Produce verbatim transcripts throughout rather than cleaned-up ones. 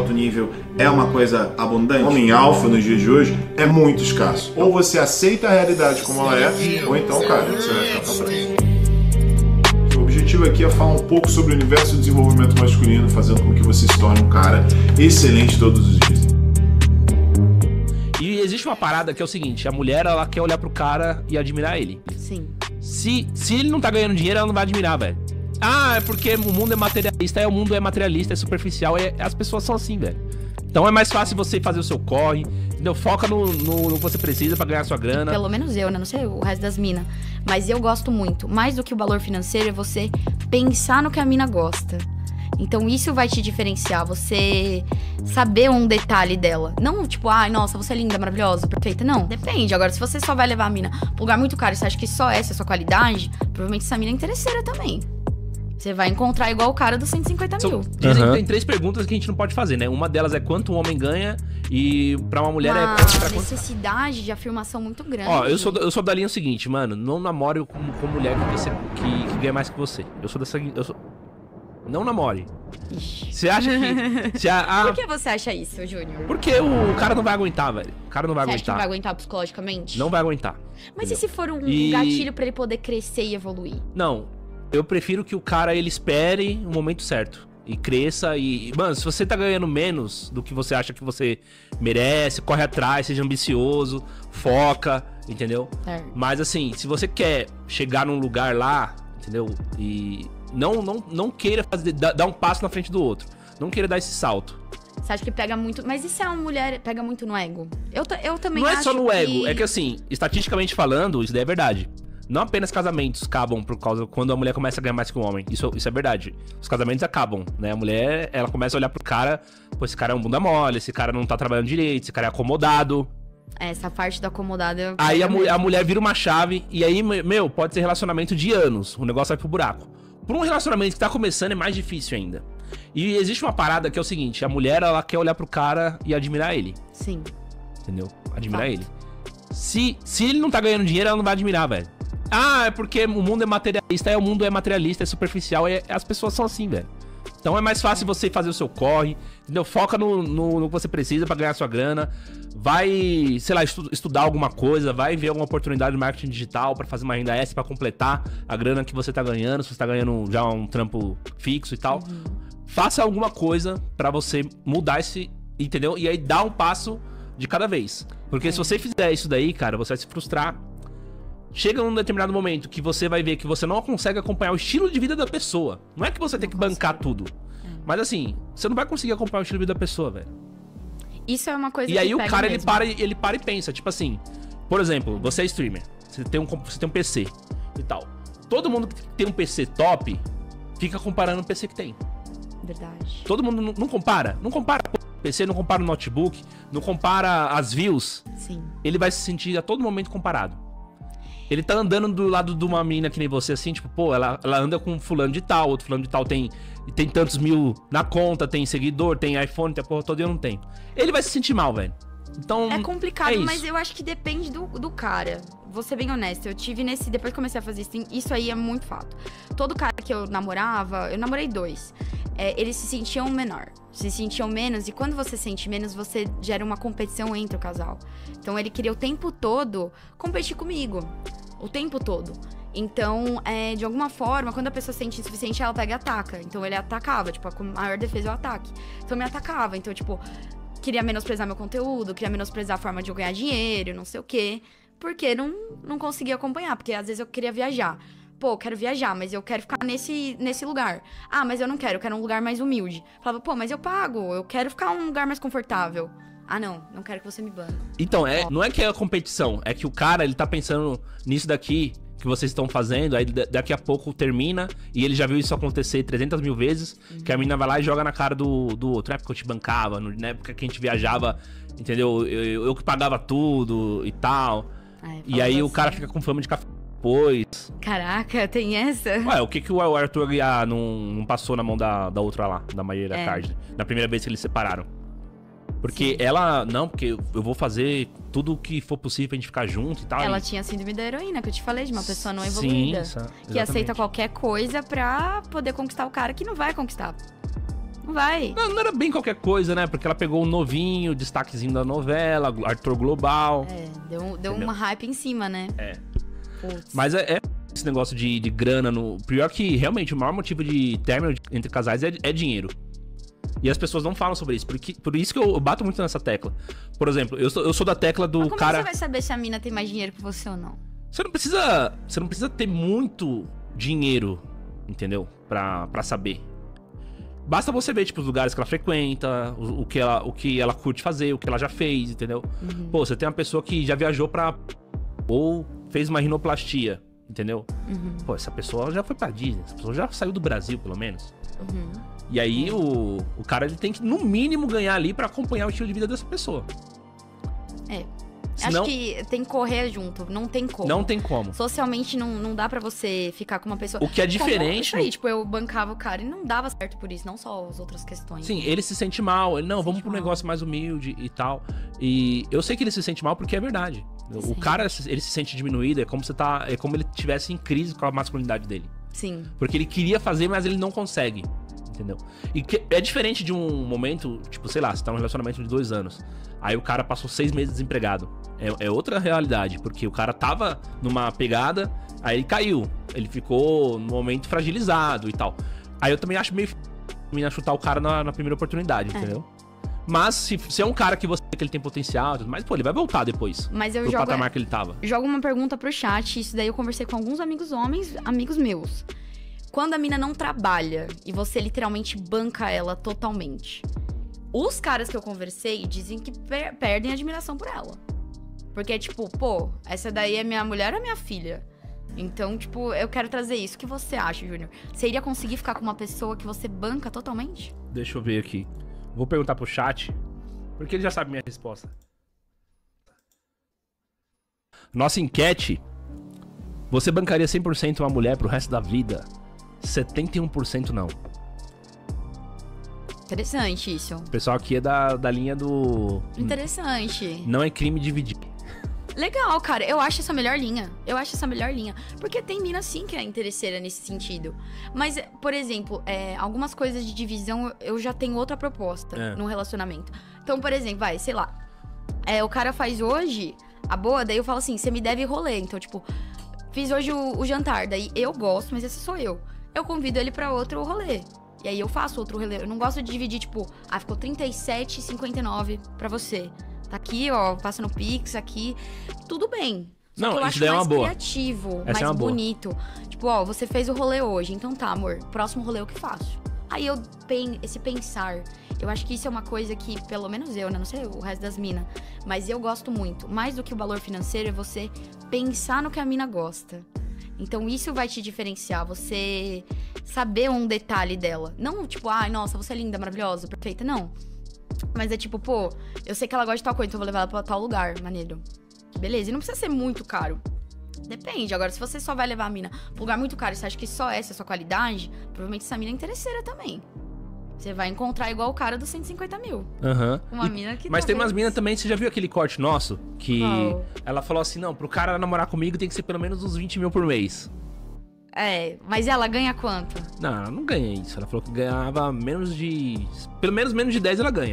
alto nível é uma coisa abundante? Homem alfa nos dias de hoje é muito escasso. Ou você aceita a realidade como ela é, ou então, cara, você vai ficar pra trás. O objetivo aqui é falar um pouco sobre o universo do desenvolvimento masculino, fazendo com que você se torne um cara excelente todos os dias. E existe uma parada que é o seguinte, a mulher, ela quer olhar pro cara e admirar ele. Sim. Se, se ele não tá ganhando dinheiro, ela não vai admirar, velho. Ah, é porque o mundo é materialista, é, o mundo é materialista, é superficial, é, as pessoas são assim, velho. Então é mais fácil você fazer o seu corre, entendeu? Foca no, no, no que você precisa pra ganhar a sua grana. Pelo menos eu, né? Não sei o resto das minas. Mas eu gosto muito. Mais do que o valor financeiro é você pensar no que a mina gosta. Então isso vai te diferenciar, você saber um detalhe dela. Não tipo, ai, ah, nossa, você é linda, maravilhosa, perfeita. Não, depende. Agora, se você só vai levar a mina pra um lugar muito caro e você acha que só essa é a sua qualidade, provavelmente essa mina é interesseira também. Você vai encontrar igual o cara dos cento e cinquenta mil. Dizem uhum. que tem três perguntas que a gente não pode fazer, né? Uma delas é quanto um homem ganha e pra uma mulher uma é quanto pra quanto... necessidade de afirmação muito grande. Ó, eu sou, eu sou da linha seguinte, mano. Não namore com, com mulher que, você, que, que ganha mais que você. Eu sou dessa... Eu sou... Não namore. Você acha que... Se a, a... Por que você acha isso, Júnior? Porque o cara não vai aguentar, velho. O cara não vai você aguentar. Acha que não vai aguentar psicologicamente? Não vai aguentar. Mas entendeu? E se for um e... gatilho pra ele poder crescer e evoluir? Não. Eu prefiro que o cara, ele espere o momento certo. E cresça e... Mano, se você tá ganhando menos do que você acha que você merece, corre atrás, seja ambicioso, foca, entendeu? É. Mas assim, se você quer chegar num lugar lá, entendeu? E não, não, não queira fazer, dar um passo na frente do outro. Não queira dar esse salto. Você acha que pega muito... Mas e se a mulher pega muito no ego? Eu, eu também não acho é só no que... ego, é que assim, estatisticamente falando, isso daí é verdade. Não apenas casamentos acabam por causa quando a mulher começa a ganhar mais que o homem. Isso, isso é verdade. Os casamentos acabam, né? A mulher, ela começa a olhar pro cara, pô, esse cara é um bunda mole, esse cara não tá trabalhando direito, esse cara é acomodado. Essa parte do acomodado... Eu aí a, mu a mulher vira uma chave e aí, meu, pode ser relacionamento de anos. O negócio vai pro buraco. Por um relacionamento que tá começando é mais difícil ainda. E existe uma parada que é o seguinte, a mulher, ela quer olhar pro cara e admirar ele. Sim. Entendeu? Admirar Fato. ele. Se, se ele não tá ganhando dinheiro, ela não vai admirar, velho. Ah, é porque o mundo é materialista, é, o mundo é materialista, é superficial, é, as pessoas são assim, velho. Então é mais fácil você fazer o seu corre, entendeu? Foca no, no, no que você precisa pra ganhar sua grana. Vai, sei lá, estu, estudar alguma coisa, vai ver alguma oportunidade de marketing digital pra fazer uma renda extra pra completar a grana que você tá ganhando, se você tá ganhando já um trampo fixo e tal. Uhum. Faça alguma coisa pra você mudar esse, entendeu? E aí dá um passo de cada vez. Porque é. se você fizer isso daí, cara, você vai se frustrar. Chega num determinado momento que você vai ver que você não consegue acompanhar o estilo de vida da pessoa. Não é que você tem que bancar tudo. Mas assim, você não vai conseguir acompanhar o estilo de vida da pessoa, velho. Isso é uma coisa e que aí o cara, mesmo. ele para, ele para e pensa, tipo assim... Por exemplo, você é streamer. Você tem um, você tem um P C e tal. Todo mundo que tem um P C top fica comparando o P C que tem. Verdade. Todo mundo não, não compara. Não compara o P C, não compara o notebook, não compara as views. Sim. Ele vai se sentir a todo momento comparado. Ele tá andando do lado de uma mina que nem você, assim, tipo, pô, ela, ela anda com fulano de tal, outro fulano de tal tem, tem tantos mil na conta, tem seguidor, tem iPhone, tem a porra toda e eu não tenho. Ele vai se sentir mal, velho. Então, é complicado, é mas eu acho que depende do, do cara. Vou ser bem honesta, eu tive nesse... Depois que comecei a fazer isso, isso aí é muito fato. Todo cara que eu namorava, eu namorei dois, é, eles se sentiam menor, se sentiam menos, e quando você sente menos, você gera uma competição entre o casal. Então ele queria o tempo todo competir comigo, o tempo todo. Então, é, de alguma forma, quando a pessoa se sente insuficiente, ela pega e ataca. Então ele atacava, tipo, a maior defesa é o ataque. Então me atacava, então tipo... Queria menosprezar meu conteúdo, queria menosprezar a forma de eu ganhar dinheiro, não sei o quê. Porque não, não conseguia acompanhar, porque às vezes eu queria viajar. Pô, eu quero viajar, mas eu quero ficar nesse, nesse lugar. Ah, mas eu não quero, eu quero um lugar mais humilde. Falava, pô, mas eu pago, eu quero ficar num lugar mais confortável. Ah, não, não quero que você me bane. Então, é, não é que é a competição, é que o cara, ele tá pensando nisso daqui que vocês estão fazendo, aí daqui a pouco termina, e ele já viu isso acontecer trezentas mil vezes, uhum. que a menina vai lá e joga na cara do, do outro. Na época que eu te bancava, na época que a gente viajava, entendeu? Eu, eu, eu que pagava tudo e tal. Ai, e aí assim. O cara fica com fama de café depois. Caraca, tem essa? Ué, o que que o Arthur Aguiar não, não passou na mão da, da outra lá, da Mayra é. Card, na primeira vez que eles separaram? Porque Sim. ela, não, porque eu vou fazer tudo o que for possível pra gente ficar junto e tal. Ela e... tinha síndrome da heroína, que eu te falei, de uma pessoa não evoluída. Sim, que aceita qualquer coisa pra poder conquistar o cara que não vai conquistar. Não vai. Não, não era bem qualquer coisa, né? Porque ela pegou um novinho, destaquezinho da novela, ator global. É, deu, deu uma hype em cima, né? É. Putz. Mas é, é esse negócio de, de grana no... Pior que, realmente, o maior motivo de término entre casais é, é dinheiro. E as pessoas não falam sobre isso. Porque, por isso que eu, eu bato muito nessa tecla. Por exemplo, eu sou, eu sou da tecla do Mas como cara... você vai saber se a mina tem mais dinheiro que você ou não? Você não precisa... Você não precisa ter muito dinheiro, entendeu? Pra, pra saber. Basta você ver, tipo, os lugares que ela frequenta, o, o, que ela, o que ela curte fazer, o que ela já fez, entendeu? Uhum. Pô, você tem uma pessoa que já viajou pra... Ou fez uma rinoplastia, entendeu? Uhum. Pô, essa pessoa já foi pra Disney, essa pessoa já saiu do Brasil, pelo menos. Uhum. E aí, o, o cara, ele tem que, no mínimo, ganhar ali pra acompanhar o estilo de vida dessa pessoa. É. Senão, Acho que tem que correr junto, não tem como. não tem como. Socialmente não, não dá pra você ficar com uma pessoa... O que é Como diferente... Isso aí, tipo, eu bancava o cara e não dava certo por isso, não só as outras questões. Sim, ele se sente mal. Ele, não, Se vamos sente pra um mal. negócio mais humilde e tal. E eu sei que ele se sente mal porque é verdade. O Sim. cara, ele se sente diminuído, é como você tá. É como ele estivesse em crise com a masculinidade dele. Sim. Porque ele queria fazer, mas ele não consegue. Entendeu? E que, é diferente de um momento, tipo, sei lá, você tá num relacionamento de dois anos. Aí o cara passou seis meses desempregado. É, é outra realidade, porque o cara tava numa pegada, aí ele caiu. Ele ficou no momento fragilizado e tal. Aí eu também acho meio f... me chutar o cara na, na primeira oportunidade, É. entendeu? Mas se, se é um cara que você vê que ele tem potencial, e tudo mais, pô, ele vai voltar depois. Mas eu Pro jogo, patamar que ele tava. jogo uma pergunta pro chat, isso daí eu conversei com alguns amigos homens, amigos meus. Quando a mina não trabalha e você literalmente banca ela totalmente, os caras que eu conversei dizem que per- perdem admiração por ela. Porque é tipo, pô, essa daí é minha mulher ou é minha filha? Então, tipo, eu quero trazer isso. O que você acha, Júnior? Você iria conseguir ficar com uma pessoa que você banca totalmente? Deixa eu ver aqui. Vou perguntar pro chat, porque ele já sabe minha resposta. Nossa enquete. Você bancaria cem por cento uma mulher pro resto da vida? setenta e um por cento não. Interessante isso. O pessoal aqui é da, da linha do... Interessante. Não é crime dividir. Legal, cara. Eu acho essa a melhor linha. Eu acho essa a melhor linha. Porque tem mina, sim, que é interesseira nesse sentido. Mas, por exemplo, é, algumas coisas de divisão eu já tenho outra proposta É. no relacionamento. Então, por exemplo, vai, sei lá. É, o cara faz hoje a boa, daí eu falo assim, você me deve rolê. Então, tipo, fiz hoje o, o jantar, daí eu gosto, mas esse sou eu. Eu convido ele pra outro rolê. E aí eu faço outro rolê. Eu não gosto de dividir, tipo, ah, ficou trinta e sete e cinquenta e nove pra você. Tá aqui, ó, passa no Pix, aqui. Tudo bem. Só Não, que eu isso acho daí é mais uma boa. criativo, Essa é mais uma boa. bonito. Tipo, ó, você fez o rolê hoje, então tá, amor. Próximo rolê eu que faço. Aí eu pen esse pensar. Eu acho que isso é uma coisa que, pelo menos eu, né? Não sei o resto das minas. Mas eu gosto muito. Mais do que o valor financeiro é você pensar no que a mina gosta. Então isso vai te diferenciar, você saber um detalhe dela. Não tipo, ai, nossa, você é linda, maravilhosa, perfeita, não. Mas é tipo, pô, eu sei que ela gosta de tal coisa, então eu vou levar ela pra tal lugar, maneiro. Beleza, e não precisa ser muito caro. Depende, agora se você só vai levar a mina pra um lugar muito caro e você acha que só essa é a sua qualidade, provavelmente essa mina é interesseira também. Você vai encontrar igual o cara dos cento e cinquenta mil. Aham. Uma E- mina que Mas tem talvez- umas minas também, você já viu aquele corte nosso? Que Qual? ela falou assim, não, pro cara namorar comigo tem que ser pelo menos uns vinte mil por mês. É, mas ela ganha quanto? Não, ela não ganha isso. Ela falou que ganhava menos de... Pelo menos menos de dez ela ganha.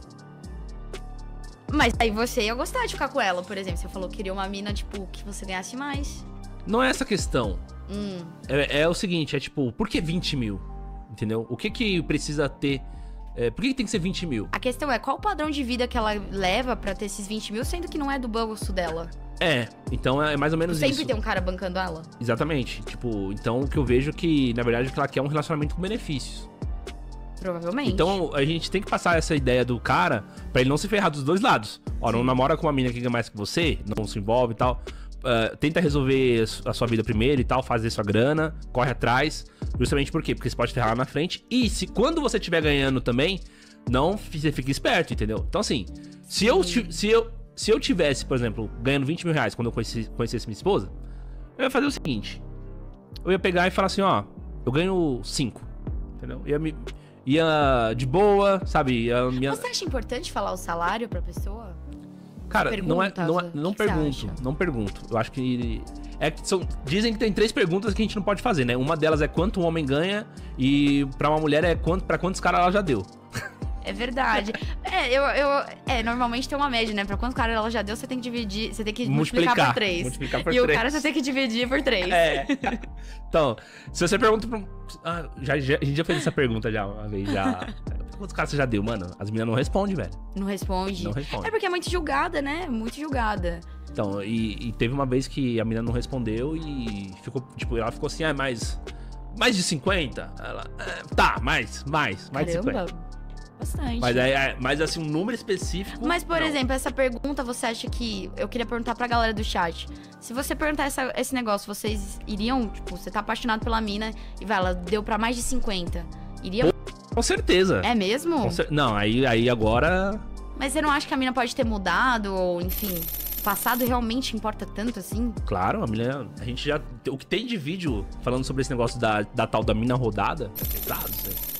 Mas aí você ia gostar de ficar com ela, por exemplo. Você falou que queria uma mina, tipo, que você ganhasse mais. Não é essa a questão. Hum, É, é o seguinte, é tipo, por que vinte mil? Entendeu? O que que precisa ter... é, por que, que tem que ser vinte mil? a questão é, qual o padrão de vida que ela leva pra ter esses vinte mil, sendo que não é do bolso dela? É, então é mais ou menos Sempre isso. tem um cara bancando ela? Exatamente. Tipo, então o que eu vejo é que, na verdade, o que ela quer é um relacionamento com benefícios. Provavelmente. Então a gente tem que passar essa ideia do cara pra ele não se ferrar dos dois lados. Ó, não namora com uma mina que ganha mais que você, não se envolve e tal. Uh, tenta resolver a sua vida primeiro e tal, fazer sua grana, corre atrás. Justamente por quê? Porque você pode ferrar lá na frente. E se quando você estiver ganhando também, não você fica esperto, entendeu? Então assim, se eu, ti- se eu se eu tivesse, por exemplo, ganhando vinte mil reais quando eu conheci, conhecesse minha esposa, eu ia fazer o seguinte. Eu ia pegar e falar assim, ó, eu ganho cinco, entendeu? Ia, me, ia de boa, sabe? Ia, minha... Você acha importante falar o salário pra pessoa? Cara, não é, pergunta, não, é, Zô? não O que que você pergunto, acha? não pergunto. Eu acho que É que são, dizem que tem três perguntas que a gente não pode fazer, né? Uma delas é quanto um homem ganha e pra uma mulher é quanto, pra quantos caras ela já deu. É verdade. É, eu, eu, é, normalmente tem uma média, né? Pra quantos caras ela já deu, você tem que dividir, você tem que multiplicar, multiplicar por três. Multiplicar por e três. o cara você tem que dividir por três. É. Então, se você pergunta pra... Ah, já, já, a gente já fez essa pergunta já uma vez, já... Quantos caras você já deu, mano? As meninas não respondem, velho. Não responde. Não responde. É porque é muito julgada, né? Muito julgada. Então, e, e teve uma vez que a menina não respondeu e ficou, tipo, ela ficou assim, ah, mais... Mais de cinquenta? Ela, ah, tá, mais, mais, mais Caramba. de cinquenta. Bastante. Mas, é, mas assim, um número específico... Mas, por não. exemplo, essa pergunta, você acha que... Eu queria perguntar pra galera do chat. Se você perguntar essa, esse negócio, vocês iriam... Tipo, você tá apaixonado pela mina e vai, ela deu pra mais de cinquenta. Iria... Com certeza. É mesmo? Com cer... Não, aí, aí agora... Mas você não acha que a mina pode ter mudado? Ou, enfim... O passado realmente importa tanto assim? Claro, a mina... A gente já... O que tem de vídeo falando sobre esse negócio da, da tal da mina rodada... É pesado, isso aí.